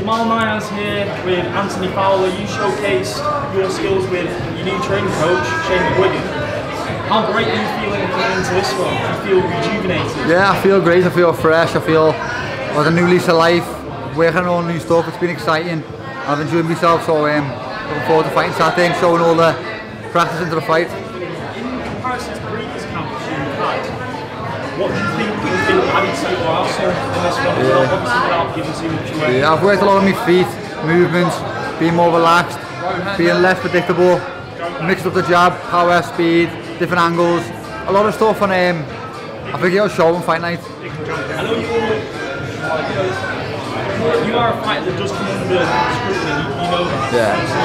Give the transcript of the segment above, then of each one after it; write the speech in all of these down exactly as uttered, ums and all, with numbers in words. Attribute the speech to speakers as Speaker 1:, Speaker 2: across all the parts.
Speaker 1: Jamal Myers here with Anthony Fowler. You showcased your skills with your new training coach, Shane McGuigan. How great are you feeling coming into this one? Do you feel rejuvenated?
Speaker 2: Yeah, I feel great, I feel fresh, I feel like a new lease of life, working on all new stuff. It's been exciting. I've enjoyed myself, so um, looking forward to fighting Saturday and showing all the practice into the fight.
Speaker 1: In comparison to previous camps you've had, what do you think has been added to your arsenal in this one? Yeah. Well, obviously without giving too much away.
Speaker 2: Yeah, I've worked a lot on my feet, movements, being more relaxed, being less predictable, mixed up the jab, power, speed, different angles, a lot of stuff, and um, I think it'll show on fight night.
Speaker 1: I know you're, you are a fighter that does come under scrutiny, you know that.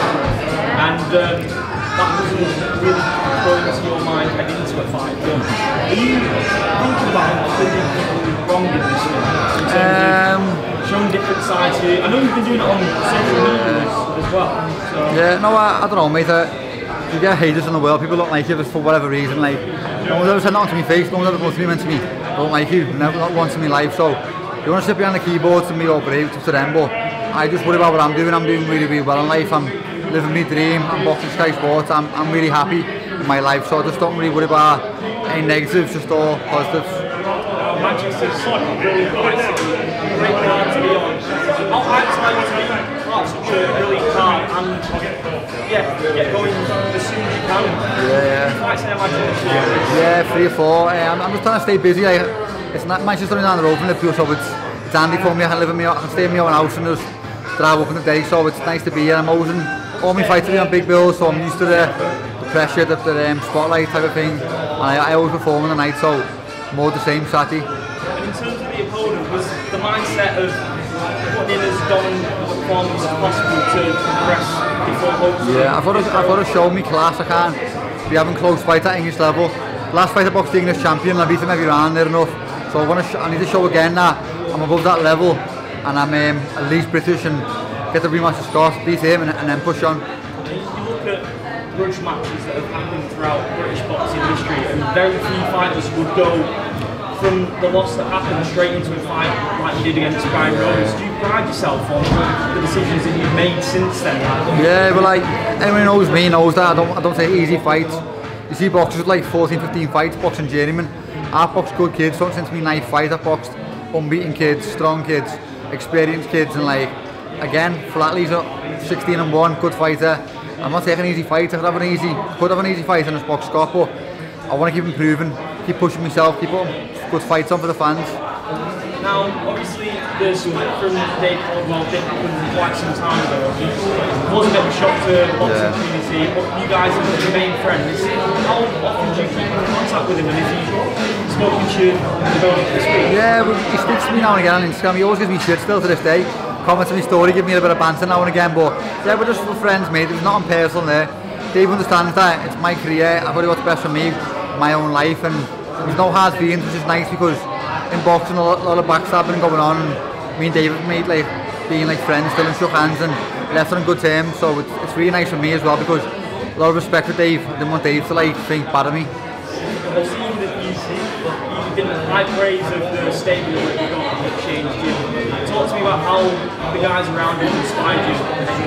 Speaker 2: Yeah.
Speaker 1: And um, that doesn't really go into your mind heading into a fight. But are you thinking about including people wrong in this one? In terms um, of showing different sides here? I know you've been doing it on social media as, as well. So.
Speaker 2: Yeah, no, I, I don't know, mate. Uh, you get haters in the world, people don't like you for whatever reason. Like, no one's ever said nothing to my face, no one's ever come to me meant to me, I don't like you, never, not once in my life. So, you want to sit behind the keyboard to me or brave, it's up to them, but I just worry about what I'm doing. I'm doing really, really well in life. I'm living my dream, I'm boxing Sky Sports, I'm, I'm really happy in my life, so I just don't really worry about any negatives, just all positives.
Speaker 1: Manchester's such a brilliant place, great card to be on. How outside to be part of such a brilliant card and yeah, get going as soon as you can.
Speaker 2: Yeah, yeah. Yeah, three or four. Um, I'm just trying to stay busy. Like, it's not Manchester down the road from Liverpool, so it's, it's handy for me. I can live in my, I can stay in my own house and just drive up in the day, so it's nice to be here. I'm always in, all my fights are on big bills, so I'm used to the, the pressure, the, the um, spotlight type of thing, and I, I always perform in the night, so more the same Saturday.
Speaker 1: And in terms of the opponent, was the mindset of putting in as dominant a performance as possible to progress before hopefully?
Speaker 2: Yeah, I've got, to, I've got to show me class. I can't be having close fights at English level. Last fight I boxed the English champion, I beat him every round there enough. So I, want to I need to show again that I'm above that level and I'm um, at least British and get the rematch of Scott, beat him and, and then push on.
Speaker 1: You look at grudge matches that have happened throughout British boxing history and very few fighters would go from the loss that happened straight into a fight like you did against Brian Rhodes. Do you pride yourself on the decisions that you've made since then?
Speaker 2: Yeah, but like anyone who knows me knows that I don't, I don't take easy fights. You see boxers with like fourteen, fifteen fights, boxing journeyman. I've boxed good kids, so since my ninth fight I've boxed unbeaten kids, strong kids, experienced kids, and like, again, Flatley's sixteen and one, good fighter. I'm not taking easy fights, I could have an easy, could have an easy fight in this box Scott, but I want to keep improving, keep pushing myself, keep putting good fights on for the fans.
Speaker 1: Now, obviously, the split from Dave Caldwell did happen quite some time ago. It was a bit of a shock to the boxing yeah. community, but you guys have remained friends. How often do you keep in contact with him, and if you've spoken to you about this week?
Speaker 2: Yeah, well, he speaks to me now and again on Instagram. He always gives me shit still to this day. Comments on my story, give me a bit of banter now and again, but yeah, we're just friends, mate. There's nothing personal there. Dave understands that it's my career. I've got to do what's best for me, my own life, and there's no hard feelings, which is nice because in boxing a lot, a lot of backstabbing going on. And me and Dave have made like being like friends still and shook hands and left on good terms. So it's, it's really nice for me as well because a lot of respect for Dave. I didn't want Dave to like think bad of me.
Speaker 1: I've seen that you, you've been high praise of the stable that you got in the Exchange Gym. Talk to me about how the guys around you inspired you.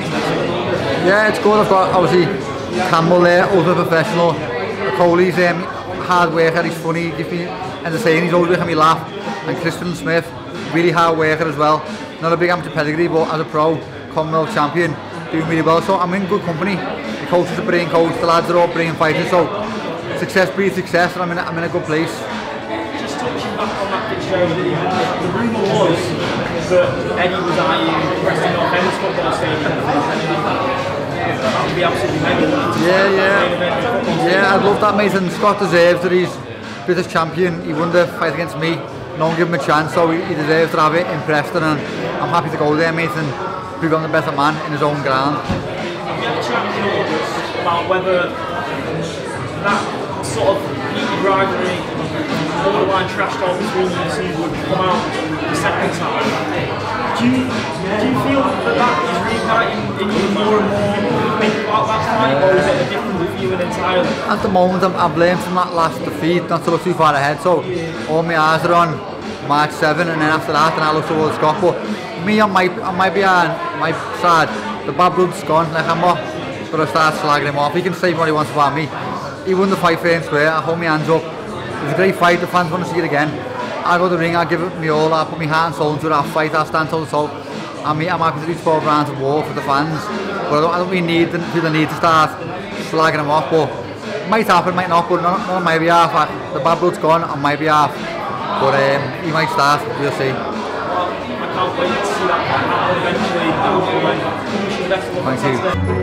Speaker 2: Yeah, it's good. I've got obviously Campbell there, ultra professional. Coley's um, hard worker, he's funny, he gives me entertaining, he's always making me laugh. And Christian Smith, really hard worker as well. Not a big amateur pedigree, but as a pro, Commonwealth champion, doing really well. So I'm in good company. The coach is a brilliant coach, the lads are all brilliant fighters. So success breeds success, and I'm in a, I'm in a good place.
Speaker 1: Just touching back on that picture, the, the rumour was that Eddie was eyeing Preston North End's football stadium. That would be absolutely mega.
Speaker 2: Yeah, yeah. Yeah, I'd love that, mate. And Scott deserves that he's British champion. He won the fight against me. No one gave him a chance, so he, he deserves to have it in Preston. And I'm happy to go there, mate, and prove I'm the better man in his own ground.
Speaker 1: We had a chat in August about whether that sort of heated rivalry, borderline trash talk between you two would come out the second time. Do you, do you feel that that is reigniting in you more and more think about that fight, or is it a different view entirely?
Speaker 2: At the moment, I'm, I've learned from that last defeat not to look too far ahead, so all my eyes are on March seventh, and then after that, and I look towards Scott. But me on my on my behind my side, the bad blood's gone. Like I'm not gonna start slagging him off. He can say what he wants about me. He won the fight fair and square. I hold my hands up. It was a great fight. The fans want to see it again. I go to the ring. I give it me all. I put my heart and soul into it. I fight. I stand toe to toe. I mean, I'm happy to do twelve rounds of war for the fans. But I don't, I don't really need the, feel the need to start slagging him off. But it might happen, might not. But not, not on my behalf. I, the bad blood's gone on my behalf. But um, he might start. We'll see.
Speaker 1: I can't wait to see that fight happen eventually.
Speaker 2: Thank you.